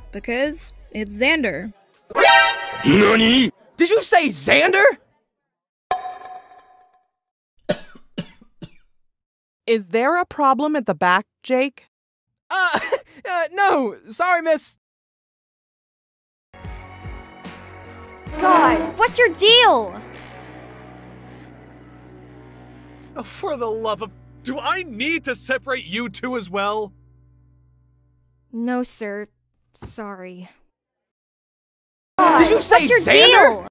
Because it's Xander. NANI?! Did you say Xander?! Is there a problem at the back, Jake? No. Sorry, miss. God, what's your deal? Oh, for the love of... Do I need to separate you two as well? No, sir. Sorry. Did you say What's your Xander?! deal?